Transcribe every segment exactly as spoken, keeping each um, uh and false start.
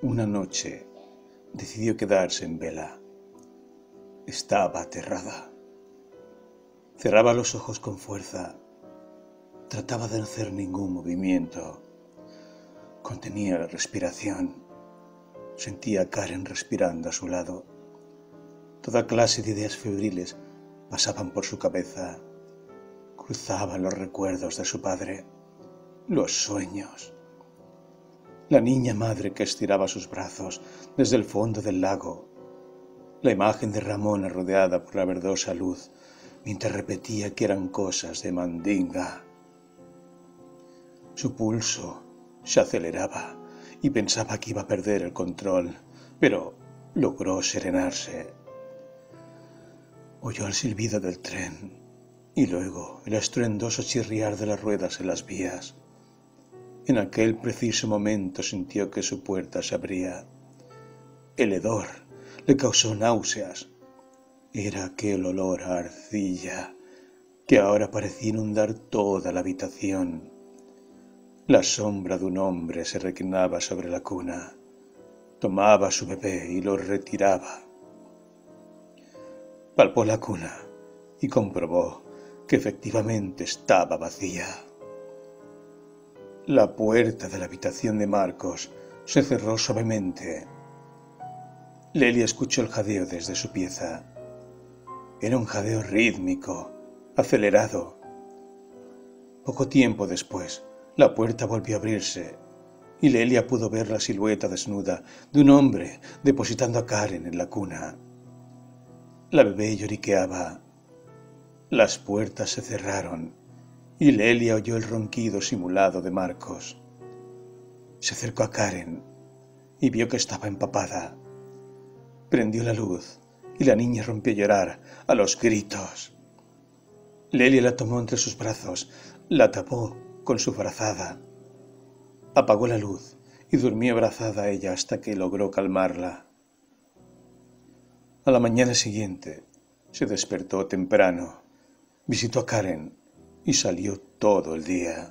Una noche decidió quedarse en vela. Estaba aterrada. Cerraba los ojos con fuerza. Trataba de no hacer ningún movimiento. Contenía la respiración. Sentía a Karen respirando a su lado. Toda clase de ideas febriles pasaban por su cabeza. Cruzaban los recuerdos de su padre, los sueños. La niña madre que estiraba sus brazos desde el fondo del lago. La imagen de Ramona rodeada por la verdosa luz, mientras repetía que eran cosas de Mandinga. Su pulso se aceleraba y pensaba que iba a perder el control, pero logró serenarse. Oyó el silbido del tren y luego el estruendoso chirriar de las ruedas en las vías. En aquel preciso momento sintió que su puerta se abría. El hedor le causó náuseas. Era aquel olor a arcilla que ahora parecía inundar toda la habitación. La sombra de un hombre se reclinaba sobre la cuna. Tomaba a su bebé y lo retiraba. Palpó la cuna y comprobó que efectivamente estaba vacía. La puerta de la habitación de Marcos se cerró suavemente. Lelia escuchó el jadeo desde su pieza. Era un jadeo rítmico, acelerado. Poco tiempo después, la puerta volvió a abrirse y Lelia pudo ver la silueta desnuda de un hombre depositando a Karen en la cuna. La bebé lloriqueaba. Las puertas se cerraron y Lelia oyó el ronquido simulado de Marcos. Se acercó a Karen y vio que estaba empapada. Prendió la luz y la niña rompió a llorar a los gritos. Lelia la tomó entre sus brazos, la tapó con su frazada. Apagó la luz y durmió abrazada a ella hasta que logró calmarla. A la mañana siguiente se despertó temprano, visitó a Karen y salió todo el día.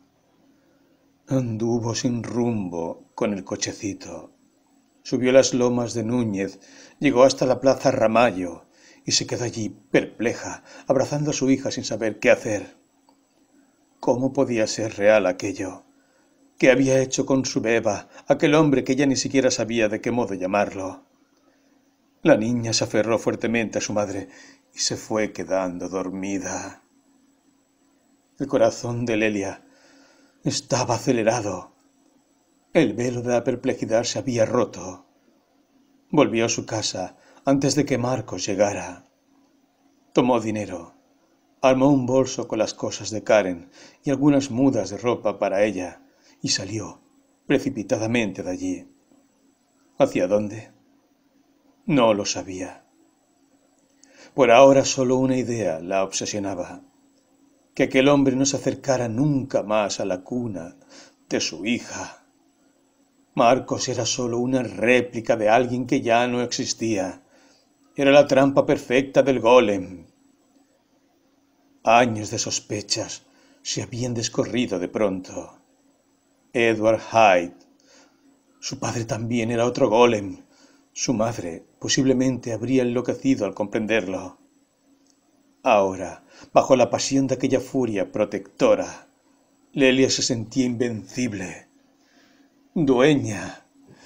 Anduvo sin rumbo con el cochecito. Subió las lomas de Núñez, llegó hasta la plaza Ramallo y se quedó allí perpleja, abrazando a su hija sin saber qué hacer. ¿Cómo podía ser real aquello? ¿Qué había hecho con su beba, aquel hombre que ya ni siquiera sabía de qué modo llamarlo? La niña se aferró fuertemente a su madre y se fue quedando dormida. El corazón de Lelia estaba acelerado. El velo de la perplejidad se había roto. Volvió a su casa antes de que Marcos llegara. Tomó dinero, armó un bolso con las cosas de Karen y algunas mudas de ropa para ella y salió precipitadamente de allí. ¿Hacia dónde? No lo sabía. Por ahora solo una idea la obsesionaba: que aquel hombre no se acercara nunca más a la cuna de su hija. Marcos era solo una réplica de alguien que ya no existía. Era la trampa perfecta del golem. Años de sospechas se habían descorrido de pronto. Edward Hyde. Su padre también era otro golem. Su madre posiblemente habría enloquecido al comprenderlo. Ahora, bajo la pasión de aquella furia protectora, Lelia se sentía invencible, dueña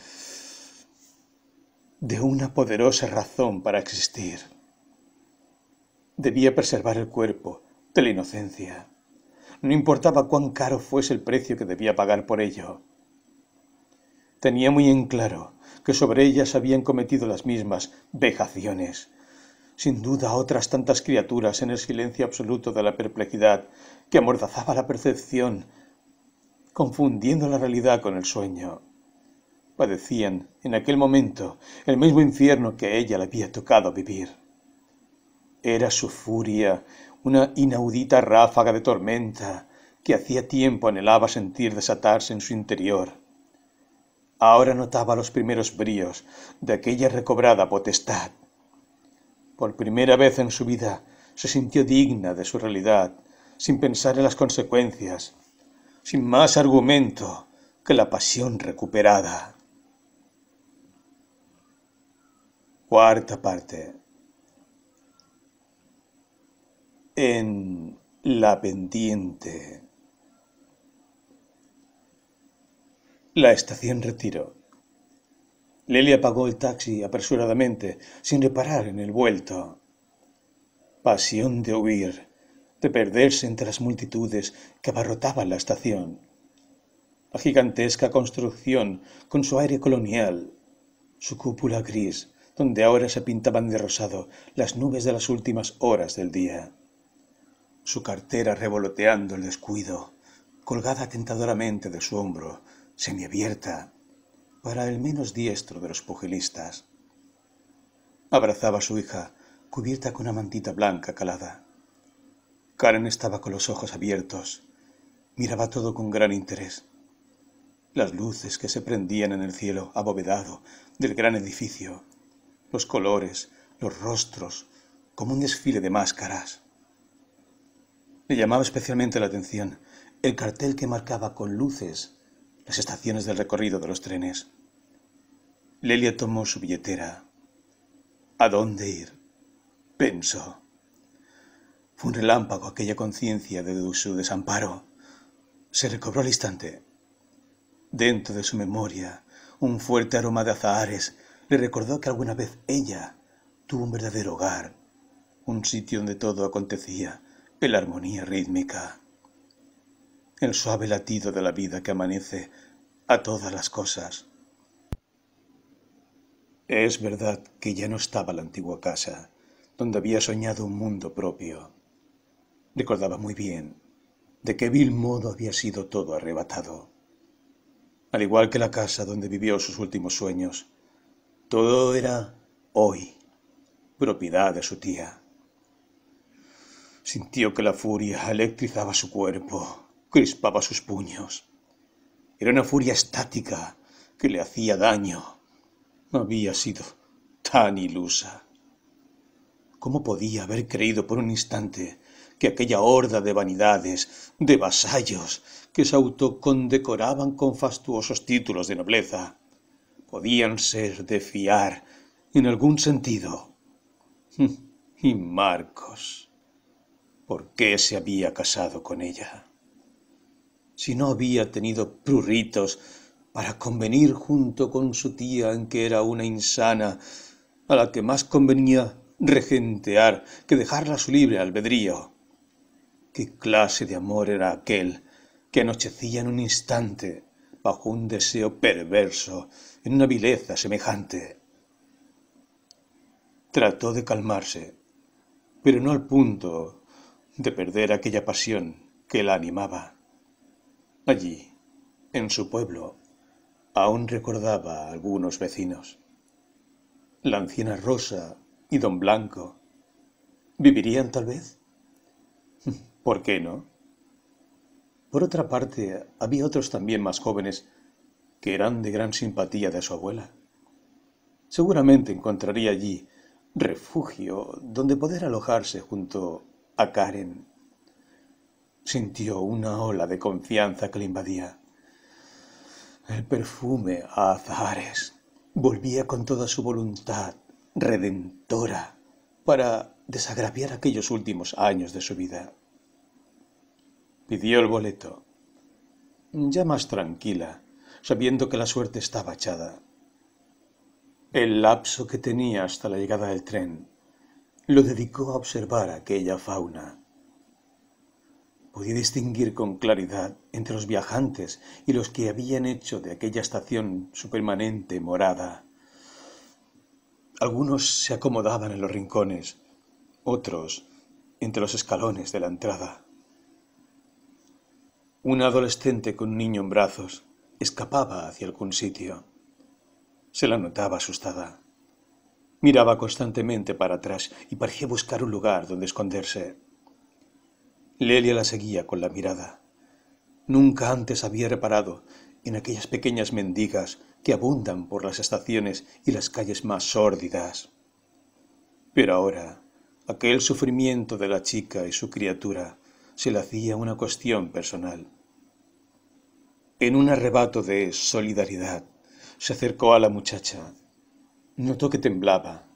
de una poderosa razón para existir. Debía preservar el cuerpo de la inocencia. No importaba cuán caro fuese el precio que debía pagar por ello. Tenía muy en claro que sobre ellas habían cometido las mismas vejaciones. Sin duda otras tantas criaturas en el silencio absoluto de la perplejidad que amordazaba la percepción, confundiendo la realidad con el sueño. Padecían en aquel momento el mismo infierno que a ella le había tocado vivir. Era su furia una inaudita ráfaga de tormenta que hacía tiempo anhelaba sentir desatarse en su interior. Ahora notaba los primeros bríos de aquella recobrada potestad. Por primera vez en su vida se sintió digna de su realidad, sin pensar en las consecuencias, sin más argumento que la pasión recuperada. Cuarta parte. En la pendiente. La estación Retiro. Lelia pagó el taxi apresuradamente, sin reparar en el vuelto. Pasión de huir, de perderse entre las multitudes que abarrotaban la estación. La gigantesca construcción, con su aire colonial, su cúpula gris, donde ahora se pintaban de rosado las nubes de las últimas horas del día. Su cartera revoloteando el descuido, colgada tentadoramente de su hombro, semiabierta, para el menos diestro de los pugilistas. Abrazaba a su hija, cubierta con una mantita blanca calada. Karen estaba con los ojos abiertos, miraba todo con gran interés. Las luces que se prendían en el cielo abovedado del gran edificio, los colores, los rostros, como un desfile de máscaras. Le llamaba especialmente la atención el cartel que marcaba con luces las estaciones del recorrido de los trenes. Lelia tomó su billetera. ¿A dónde ir?, pensó. Fue un relámpago aquella conciencia de su desamparo. Se recobró al instante. Dentro de su memoria, un fuerte aroma de azahares le recordó que alguna vez ella tuvo un verdadero hogar, un sitio donde todo acontecía en la armonía rítmica. El suave latido de la vida que amanece a todas las cosas. Es verdad que ya no estaba la antigua casa, donde había soñado un mundo propio. Recordaba muy bien de qué vil modo había sido todo arrebatado. Al igual que la casa donde vivió sus últimos sueños, todo era hoy propiedad de su tía. Sintió que la furia electrizaba su cuerpo, crispaba sus puños. Era una furia estática que le hacía daño. Había sido tan ilusa. ¿Cómo podía haber creído por un instante que aquella horda de vanidades, de vasallos, que se autocondecoraban con fastuosos títulos de nobleza, podían ser de fiar en algún sentido? Y Marcos, ¿por qué se había casado con ella? Si no había tenido prurritos para convenir junto con su tía en que era una insana a la que más convenía regentear que dejarla a su libre albedrío. ¿Qué clase de amor era aquel que anochecía en un instante bajo un deseo perverso en una vileza semejante? Trató de calmarse, pero no al punto de perder aquella pasión que la animaba. Allí, en su pueblo, aún recordaba a algunos vecinos. La anciana Rosa y don Blanco. ¿Vivirían tal vez? ¿Por qué no? Por otra parte, había otros también más jóvenes que eran de gran simpatía de su abuela. Seguramente encontraría allí refugio donde poder alojarse junto a Karen. Sintió una ola de confianza que le invadía. El perfume a azahares volvía con toda su voluntad redentora para desagraviar aquellos últimos años de su vida. Pidió el boleto, ya más tranquila, sabiendo que la suerte estaba echada. El lapso que tenía hasta la llegada del tren lo dedicó a observar aquella fauna. Podía distinguir con claridad entre los viajantes y los que habían hecho de aquella estación su permanente morada. Algunos se acomodaban en los rincones, otros entre los escalones de la entrada. Una adolescente con un niño en brazos escapaba hacia algún sitio. Se la notaba asustada. Miraba constantemente para atrás y parecía buscar un lugar donde esconderse. Lelia la seguía con la mirada. Nunca antes había reparado en aquellas pequeñas mendigas que abundan por las estaciones y las calles más sórdidas. Pero ahora, aquel sufrimiento de la chica y su criatura se le hacía una cuestión personal. En un arrebato de solidaridad, se acercó a la muchacha. Notó que temblaba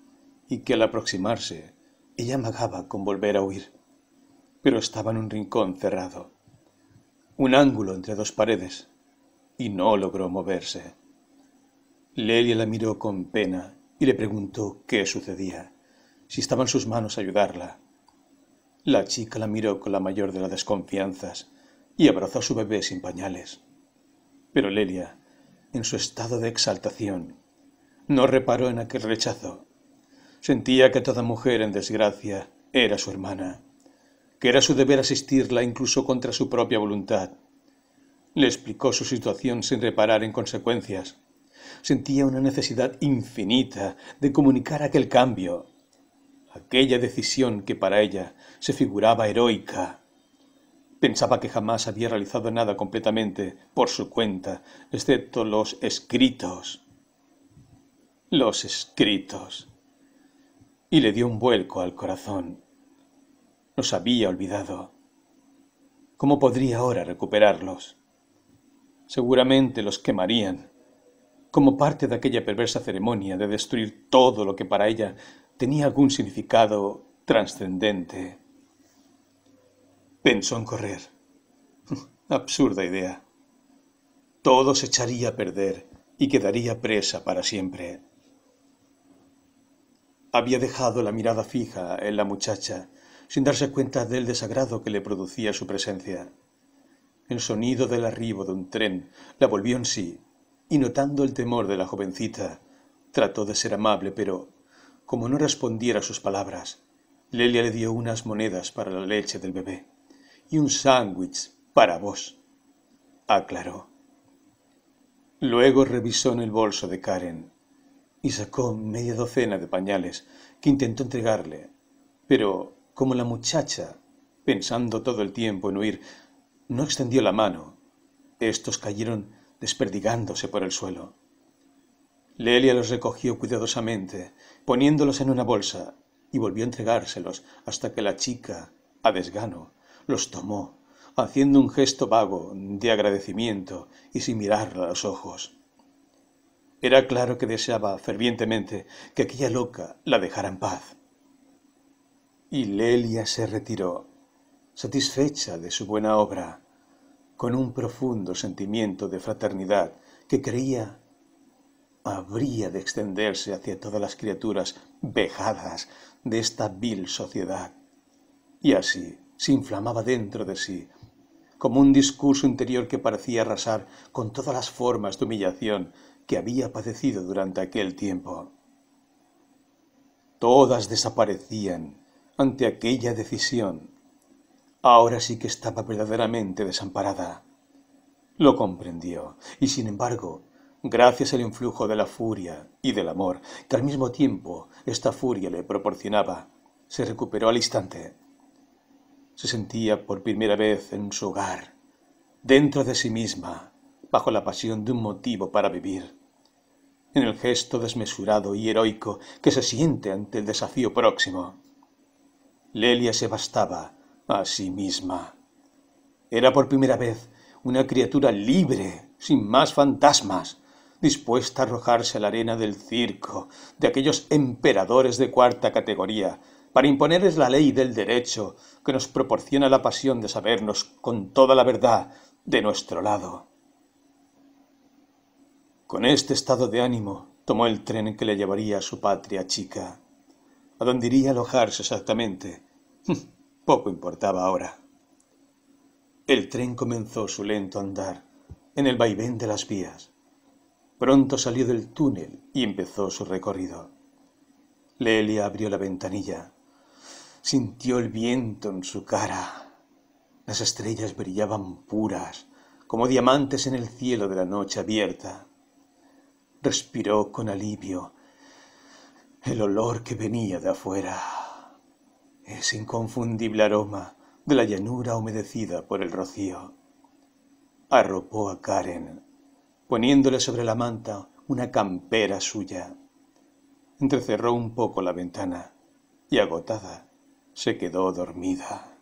y que al aproximarse ella amagaba con volver a huir, pero estaba en un rincón cerrado, un ángulo entre dos paredes, y no logró moverse. Lelia la miró con pena y le preguntó qué sucedía, si estaba en sus manos ayudarla. La chica la miró con la mayor de las desconfianzas y abrazó a su bebé sin pañales. Pero Lelia, en su estado de exaltación, no reparó en aquel rechazo. Sentía que toda mujer en desgracia era su hermana, que era su deber asistirla incluso contra su propia voluntad. Le explicó su situación sin reparar en consecuencias. Sentía una necesidad infinita de comunicar aquel cambio, aquella decisión que para ella se figuraba heroica. Pensaba que jamás había realizado nada completamente por su cuenta, excepto los escritos. Los escritos. Y le dio un vuelco al corazón. Los había olvidado. ¿Cómo podría ahora recuperarlos? Seguramente los quemarían, como parte de aquella perversa ceremonia de destruir todo lo que para ella tenía algún significado trascendente. Pensó en correr. Absurda idea. Todo se echaría a perder y quedaría presa para siempre. Había dejado la mirada fija en la muchacha, sin darse cuenta del desagrado que le producía su presencia. El sonido del arribo de un tren la volvió en sí, y notando el temor de la jovencita, trató de ser amable, pero, como no respondiera a sus palabras, Lelia le dio unas monedas para la leche del bebé y un sándwich para vos, aclaró. Luego revisó en el bolso de Karen y sacó media docena de pañales que intentó entregarle, pero como la muchacha, pensando todo el tiempo en huir, no extendió la mano, estos cayeron desperdigándose por el suelo. Lelia los recogió cuidadosamente, poniéndolos en una bolsa, y volvió a entregárselos hasta que la chica, a desgano, los tomó, haciendo un gesto vago de agradecimiento y sin mirarla a los ojos. Era claro que deseaba fervientemente que aquella loca la dejara en paz. Y Lelia se retiró, satisfecha de su buena obra, con un profundo sentimiento de fraternidad que creía habría de extenderse hacia todas las criaturas vejadas de esta vil sociedad. Y así se inflamaba dentro de sí, como un discurso interior que parecía arrasar con todas las formas de humillación que había padecido durante aquel tiempo. Todas desaparecían ante aquella decisión. Ahora sí que estaba verdaderamente desamparada. Lo comprendió, y sin embargo, gracias al influjo de la furia y del amor, que al mismo tiempo esta furia le proporcionaba, se recuperó al instante. Se sentía por primera vez en su hogar, dentro de sí misma, bajo la pasión de un motivo para vivir, en el gesto desmesurado y heroico que se siente ante el desafío próximo. Lelia se bastaba a sí misma. Era por primera vez una criatura libre, sin más fantasmas, dispuesta a arrojarse a la arena del circo de aquellos emperadores de cuarta categoría, para imponerles la ley del derecho que nos proporciona la pasión de sabernos con toda la verdad de nuestro lado. Con este estado de ánimo tomó el tren que le llevaría a su patria chica. A donde iría a alojarse exactamente, poco importaba ahora. El tren comenzó su lento andar en el vaivén de las vías. Pronto salió del túnel y empezó su recorrido. Lelia abrió la ventanilla. Sintió el viento en su cara. Las estrellas brillaban puras, como diamantes en el cielo de la noche abierta. Respiró con alivio el olor que venía de afuera, ese inconfundible aroma de la llanura humedecida por el rocío. Arropó a Karen, poniéndole sobre la manta una campera suya. Entrecerró un poco la ventana y, agotada, se quedó dormida.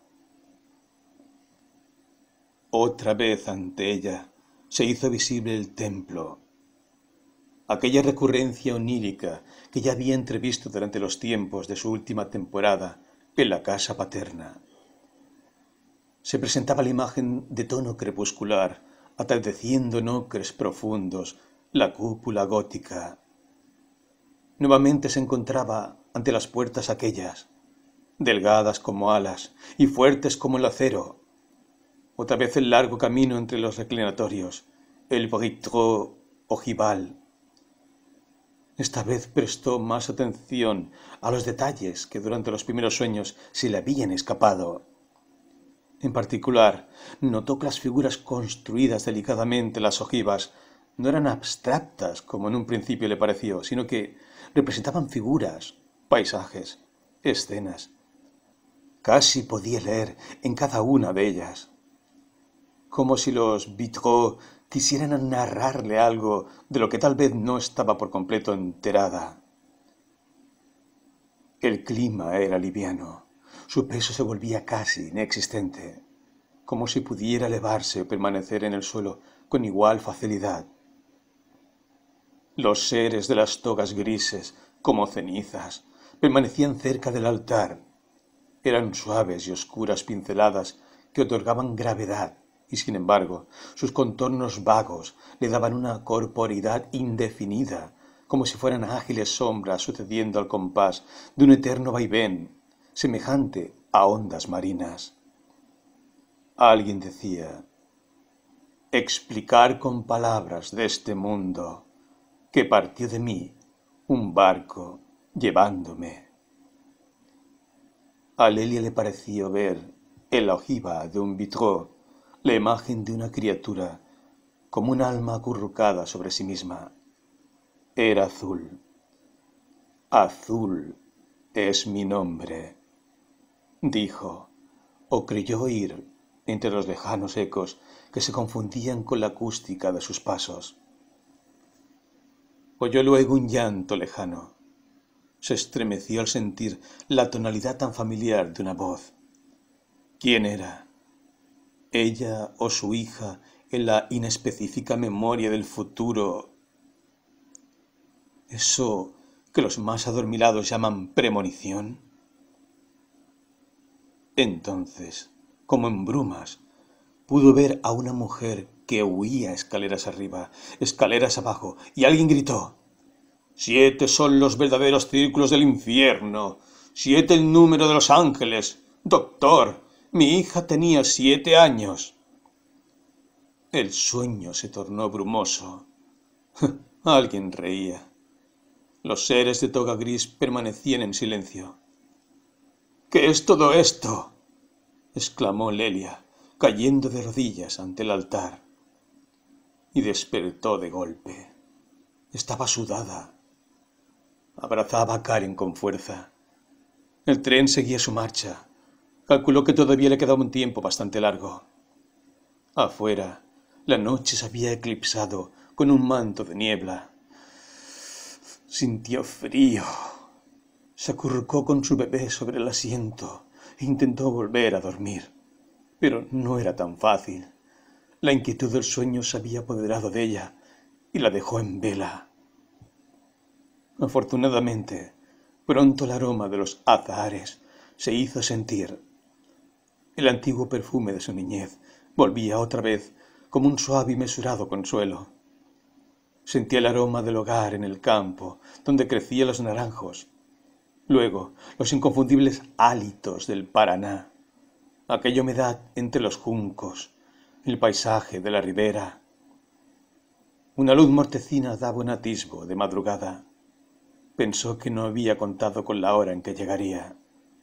Otra vez ante ella se hizo visible el templo. aquella recurrencia onírica que ya había entrevisto durante los tiempos de su última temporada en la casa paterna. Se presentaba la imagen de tono crepuscular, atardeciendo en ocres profundos la cúpula gótica. Nuevamente se encontraba ante las puertas aquellas, delgadas como alas y fuertes como el acero. Otra vez el largo camino entre los reclinatorios, el britreau ojival. Esta vez prestó más atención a los detalles que durante los primeros sueños se le habían escapado. En particular, notó que las figuras construidas delicadamente en las ojivas no eran abstractas como en un principio le pareció, sino que representaban figuras, paisajes, escenas. Casi podía leer en cada una de ellas, como si los vitraux quisieran narrarle algo de lo que tal vez no estaba por completo enterada. El clima era liviano, su peso se volvía casi inexistente, como si pudiera elevarse o permanecer en el suelo con igual facilidad. Los seres de las togas grises, como cenizas, permanecían cerca del altar. Eran suaves y oscuras pinceladas que otorgaban gravedad, y sin embargo, sus contornos vagos le daban una corporeidad indefinida, como si fueran ágiles sombras sucediendo al compás de un eterno vaivén, semejante a ondas marinas. Alguien decía: explicar con palabras de este mundo que partió de mí un barco llevándome. A Lelia le pareció ver en la ojiva de un vitraux la imagen de una criatura como un alma acurrucada sobre sí misma. Era azul. Azul es mi nombre, dijo, o creyó oír entre los lejanos ecos que se confundían con la acústica de sus pasos. Oyó luego un llanto lejano. Se estremeció al sentir la tonalidad tan familiar de una voz. ¿Quién era? ¿Ella o su hija en la inespecífica memoria del futuro? ¿Eso que los más adormilados llaman premonición? Entonces, como en brumas, pudo ver a una mujer que huía escaleras arriba, escaleras abajo, y alguien gritó: «Siete son los verdaderos círculos del infierno, siete el número de los ángeles. Doctor, mi hija tenía siete años». El sueño se tornó brumoso. Alguien reía. Los seres de toga gris permanecían en silencio. «¿Qué es todo esto?», exclamó Lelia, cayendo de rodillas ante el altar. Y despertó de golpe. Estaba sudada. Abrazaba a Karen con fuerza. El tren seguía su marcha. Calculó que todavía le quedaba un tiempo bastante largo. Afuera, la noche se había eclipsado con un manto de niebla. Sintió frío. Se acurrucó con su bebé sobre el asiento e intentó volver a dormir. Pero no era tan fácil. La inquietud del sueño se había apoderado de ella y la dejó en vela. Afortunadamente, pronto el aroma de los azahares se hizo sentir. El antiguo perfume de su niñez volvía otra vez como un suave y mesurado consuelo. Sentía el aroma del hogar en el campo, donde crecían los naranjos. Luego, los inconfundibles hálitos del Paraná, aquella humedad entre los juncos, el paisaje de la ribera. Una luz mortecina daba un atisbo de madrugada. Pensó que no había contado con la hora en que llegaría.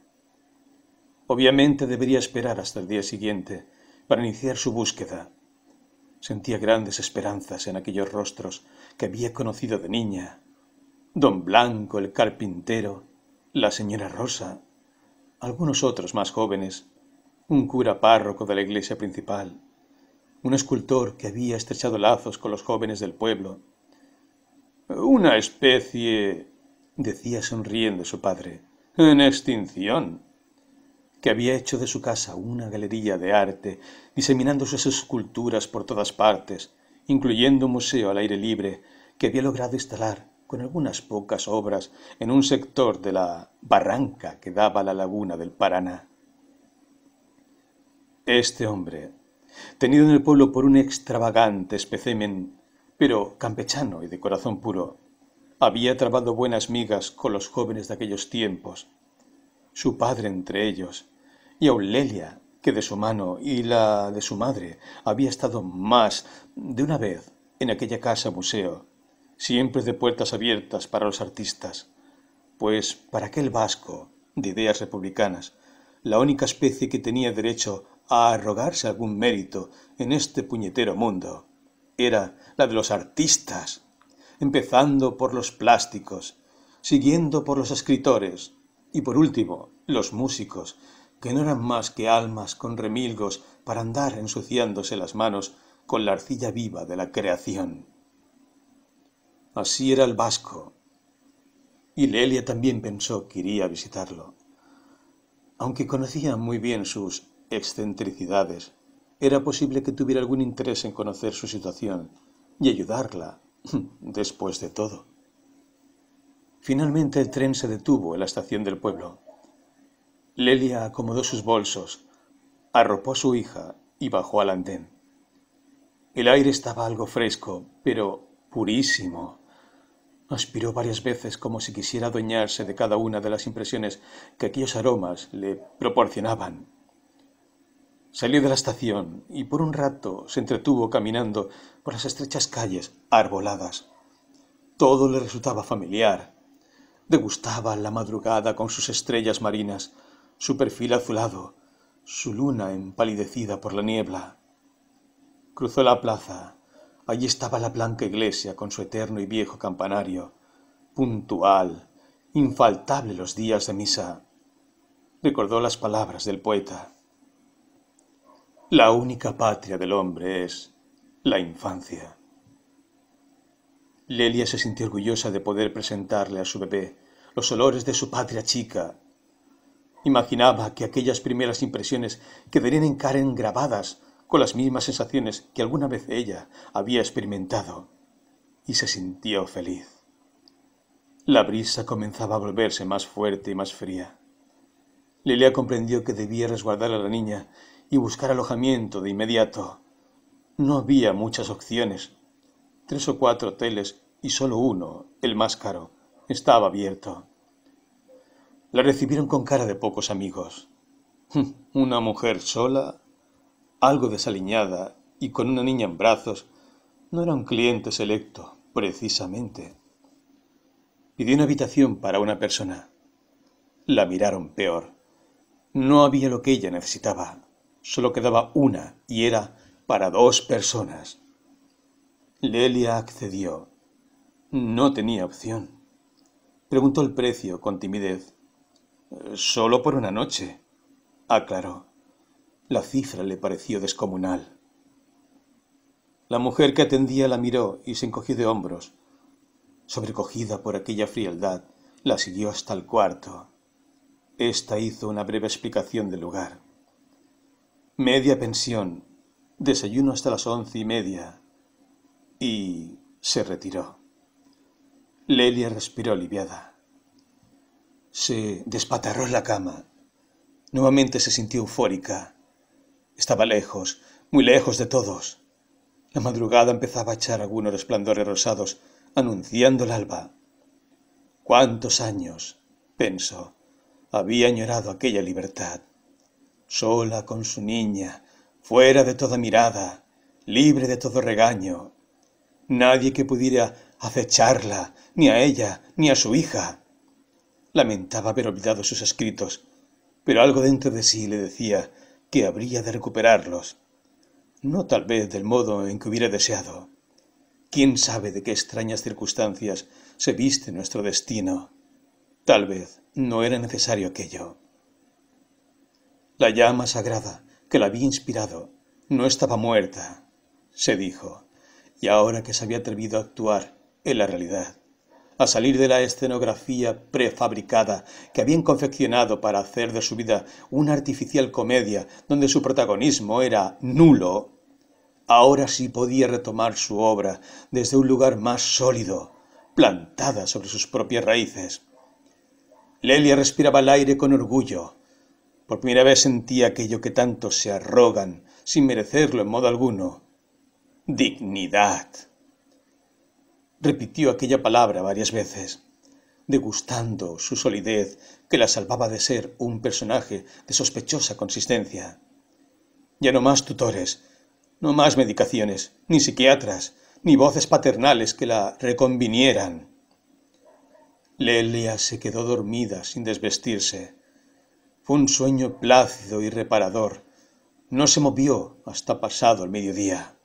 Obviamente debería esperar hasta el día siguiente para iniciar su búsqueda. Sentía grandes esperanzas en aquellos rostros que había conocido de niña. Don Blanco, el carpintero, la señora Rosa, algunos otros más jóvenes, un cura párroco de la iglesia principal, un escultor que había estrechado lazos con los jóvenes del pueblo. Una especie, decía sonriendo su padre, en extinción, que había hecho de su casa una galería de arte, diseminando sus esculturas por todas partes, incluyendo un museo al aire libre que había logrado instalar con algunas pocas obras en un sector de la barranca que daba a la laguna del Paraná. Este hombre, tenido en el pueblo por un extravagante espécimen, pero campechano y de corazón puro, había trabado buenas migas con los jóvenes de aquellos tiempos, su padre entre ellos, y aun Lelia, que de su mano y la de su madre había estado más de una vez en aquella casa museo, siempre de puertas abiertas para los artistas, pues para aquel vasco de ideas republicanas, la única especie que tenía derecho a arrogarse algún mérito en este puñetero mundo era la de los artistas, empezando por los plásticos, siguiendo por los escritores y por último los músicos, que no eran más que almas con remilgos para andar ensuciándose las manos con la arcilla viva de la creación. Así era el vasco, y Lelia también pensó que iría a visitarlo. Aunque conocía muy bien sus excentricidades, era posible que tuviera algún interés en conocer su situación y ayudarla, después de todo. Finalmente el tren se detuvo en la estación del pueblo. Lelia acomodó sus bolsos, arropó a su hija y bajó al andén. El aire estaba algo fresco, pero purísimo. Aspiró varias veces como si quisiera adueñarse de cada una de las impresiones que aquellos aromas le proporcionaban. Salió de la estación y por un rato se entretuvo caminando por las estrechas calles arboladas. Todo le resultaba familiar. Degustaba la madrugada con sus estrellas marinas, su perfil azulado, su luna empalidecida por la niebla. Cruzó la plaza. Allí estaba la blanca iglesia con su eterno y viejo campanario, puntual, infaltable los días de misa. Recordó las palabras del poeta. La única patria del hombre es la infancia. Lelia se sintió orgullosa de poder presentarle a su bebé los olores de su patria chica. Imaginaba que aquellas primeras impresiones quedarían en Karen grabadas con las mismas sensaciones que alguna vez ella había experimentado, y se sintió feliz. La brisa comenzaba a volverse más fuerte y más fría. Lelia comprendió que debía resguardar a la niña y buscar alojamiento de inmediato. No había muchas opciones. Tres o cuatro hoteles y solo uno, el más caro, estaba abierto. La recibieron con cara de pocos amigos. Una mujer sola, algo desaliñada y con una niña en brazos, no era un cliente selecto, precisamente. Pidió una habitación para una persona. La miraron peor. No había lo que ella necesitaba. Solo quedaba una y era para dos personas. Lelia accedió. No tenía opción. Preguntó el precio con timidez. «Solo por una noche», aclaró. La cifra le pareció descomunal. La mujer que atendía la miró y se encogió de hombros. Sobrecogida por aquella frialdad, la siguió hasta el cuarto. Esta hizo una breve explicación del lugar. Media pensión, desayuno hasta las once y media, y se retiró. Lelia respiró aliviada. Se despatarró en la cama. Nuevamente se sintió eufórica. Estaba lejos, muy lejos de todos. La madrugada empezaba a echar algunos resplandores rosados, anunciando el alba. ¿Cuántos años, pensó, había añorado aquella libertad? Sola con su niña, fuera de toda mirada, libre de todo regaño. Nadie que pudiera acecharla, ni a ella, ni a su hija. Lamentaba haber olvidado sus escritos, pero algo dentro de sí le decía que habría de recuperarlos. No tal vez del modo en que hubiera deseado. ¿Quién sabe de qué extrañas circunstancias se viste nuestro destino? Tal vez no era necesario aquello. La llama sagrada que la había inspirado no estaba muerta, se dijo, y ahora que se había atrevido a actuar en la realidad, a salir de la escenografía prefabricada que habían confeccionado para hacer de su vida una artificial comedia donde su protagonismo era nulo, Ahora sí podía retomar su obra desde un lugar más sólido, plantada sobre sus propias raíces. Lelia respiraba el aire con orgullo. Por primera vez sentía aquello que tantos se arrogan, sin merecerlo en modo alguno. Dignidad. Repitió aquella palabra varias veces, degustando su solidez que la salvaba de ser un personaje de sospechosa consistencia. Ya no más tutores, no más medicaciones, ni psiquiatras, ni voces paternales que la reconvinieran. Lelia se quedó dormida sin desvestirse. Fue un sueño plácido y reparador. No se movió hasta pasado el mediodía.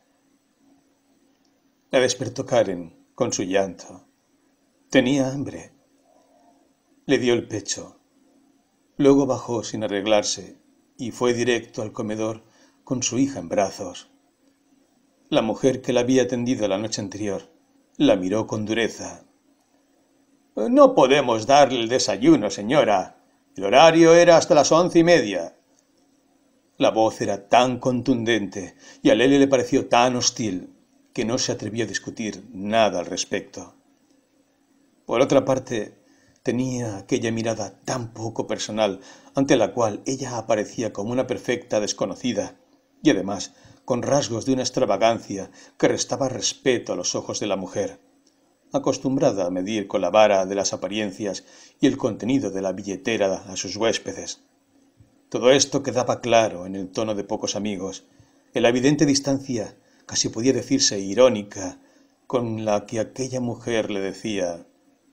La despertó Karen con su llanto. Tenía hambre. Le dio el pecho. Luego bajó sin arreglarse y fue directo al comedor con su hija en brazos. La mujer que la había atendido la noche anterior la miró con dureza. «No podemos darle el desayuno, señora. El horario era hasta las once y media». La voz era tan contundente y a Lelia le pareció tan hostil que no se atrevió a discutir nada al respecto. Por otra parte, tenía aquella mirada tan poco personal ante la cual ella aparecía como una perfecta desconocida y además con rasgos de una extravagancia que restaba respeto a los ojos de la mujer, acostumbrada a medir con la vara de las apariencias y el contenido de la billetera a sus huéspedes. Todo esto quedaba claro en el tono de pocos amigos, en la evidente distancia, casi podía decirse irónica, con la que aquella mujer le decía: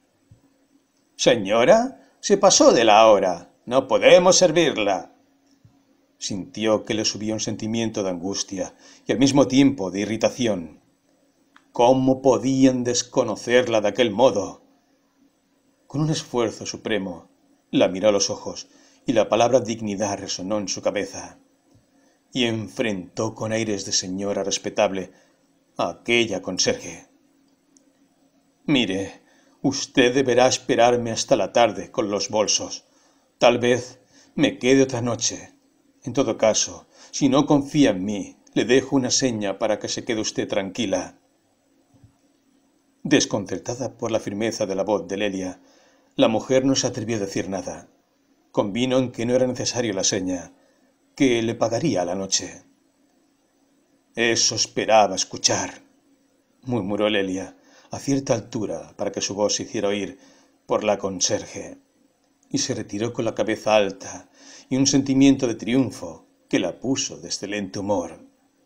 «Señora, se pasó de la hora, no podemos servirla». Sintió que le subía un sentimiento de angustia y al mismo tiempo de irritación. ¿Cómo podían desconocerla de aquel modo? Con un esfuerzo supremo, la miró a los ojos y la palabra dignidad resonó en su cabeza. Y enfrentó con aires de señora respetable a aquella conserje. «Mire, usted deberá esperarme hasta la tarde con los bolsos. Tal vez me quede otra noche. En todo caso, si no confía en mí, le dejo una seña para que se quede usted tranquila». Desconcertada por la firmeza de la voz de Lelia, la mujer no se atrevió a decir nada. Convino en que no era necesario la seña, que le pagaría a la noche. «Eso esperaba escuchar», murmuró Lelia, a cierta altura para que su voz se hiciera oír por la conserje, y se retiró con la cabeza alta y un sentimiento de triunfo que la puso de excelente humor.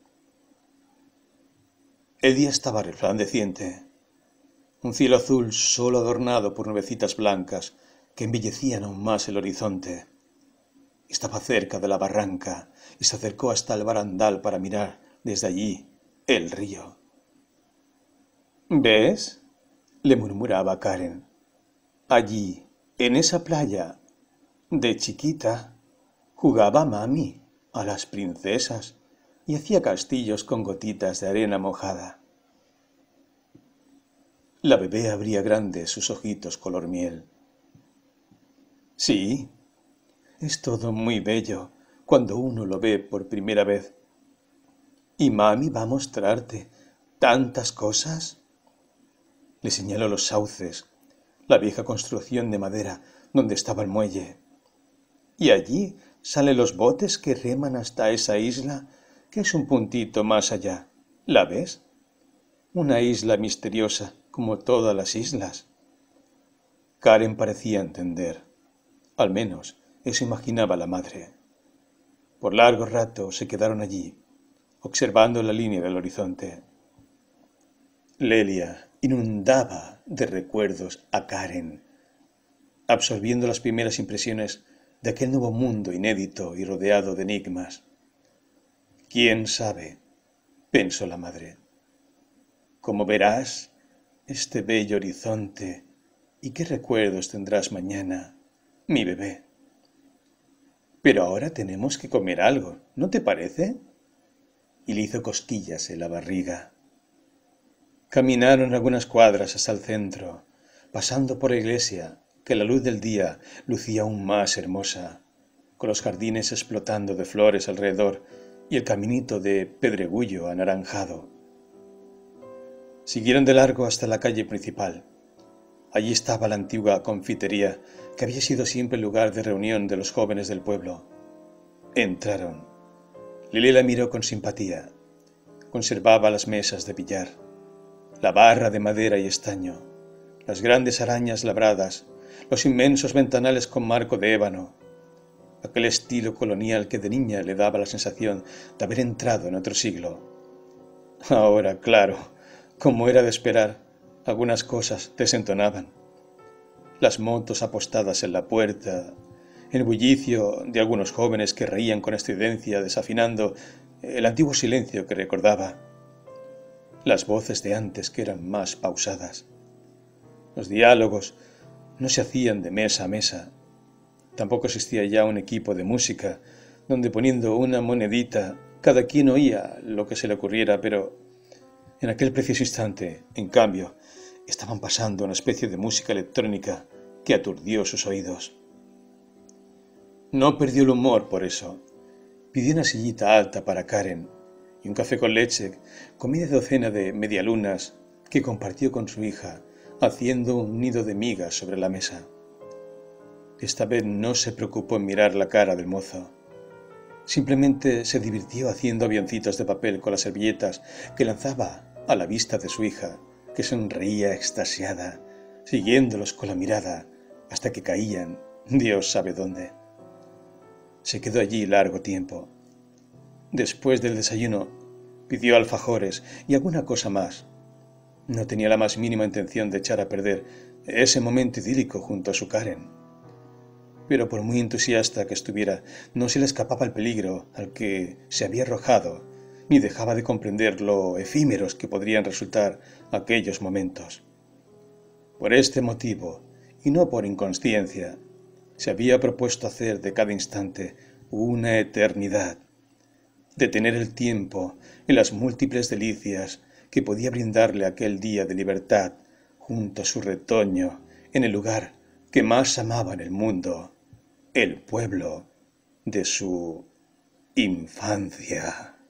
El día estaba resplandeciente, un cielo azul solo adornado por nubecitas blancas que embellecían aún más el horizonte. Estaba cerca de la barranca y se acercó hasta el barandal para mirar desde allí el río. «¿Ves?», le murmuraba Karen. «Allí, en esa playa, de chiquita, jugaba mami a las princesas y hacía castillos con gotitas de arena mojada». La bebé abría grandes sus ojitos color miel. «Sí, es todo muy bello cuando uno lo ve por primera vez. ¿Y mami va a mostrarte tantas cosas?». Le señaló los sauces, la vieja construcción de madera donde estaba el muelle. «Y allí salen los botes que reman hasta esa isla, que es un puntito más allá. ¿La ves? Una isla misteriosa, como todas las islas». Karen parecía entender. Al menos eso imaginaba la madre. Por largo rato se quedaron allí, observando la línea del horizonte. Lelia inundaba de recuerdos a Karen, absorbiendo las primeras impresiones de aquel nuevo mundo inédito y rodeado de enigmas. «¿Quién sabe?», pensó la madre. «Como verás este bello horizonte, ¿y qué recuerdos tendrás mañana, mi bebé? Pero ahora tenemos que comer algo, ¿no te parece?». Y le hizo cosquillas en la barriga. Caminaron algunas cuadras hasta el centro, pasando por la iglesia, que a la luz del día lucía aún más hermosa, con los jardines explotando de flores alrededor y el caminito de pedregullo anaranjado. Siguieron de largo hasta la calle principal. Allí estaba la antigua confitería, que había sido siempre el lugar de reunión de los jóvenes del pueblo. Entraron. Lily la miró con simpatía. Conservaba las mesas de billar, la barra de madera y estaño, las grandes arañas labradas, los inmensos ventanales con marco de ébano, aquel estilo colonial que de niña le daba la sensación de haber entrado en otro siglo. Ahora, claro, como era de esperar, algunas cosas desentonaban. Las motos apostadas en la puerta, el bullicio de algunos jóvenes que reían con estridencia desafinando el antiguo silencio que recordaba, las voces de antes que eran más pausadas. Los diálogos no se hacían de mesa a mesa. Tampoco existía ya un equipo de música, donde poniendo una monedita cada quien oía lo que se le ocurriera, pero en aquel preciso instante, en cambio, estaban pasando una especie de música electrónica que aturdió sus oídos. No perdió el humor por eso. Pidió una sillita alta para Karen y un café con leche con media docena de medialunas que compartió con su hija, haciendo un nido de migas sobre la mesa. Esta vez no se preocupó en mirar la cara del mozo. Simplemente se divirtió haciendo avioncitos de papel con las servilletas que lanzaba a la vista de su hija, que sonreía extasiada, siguiéndolos con la mirada hasta que caían, Dios sabe dónde. Se quedó allí largo tiempo. Después del desayuno, pidió alfajores y alguna cosa más. No tenía la más mínima intención de echar a perder ese momento idílico junto a su Karen. Pero por muy entusiasta que estuviera, no se le escapaba el peligro al que se había arrojado, ni dejaba de comprender lo efímeros que podrían resultar aquellos momentos. Por este motivo, y no por inconsciencia, se había propuesto hacer de cada instante una eternidad, detener el tiempo en las múltiples delicias que podía brindarle aquel día de libertad junto a su retoño en el lugar que más amaba en el mundo, el pueblo de su infancia.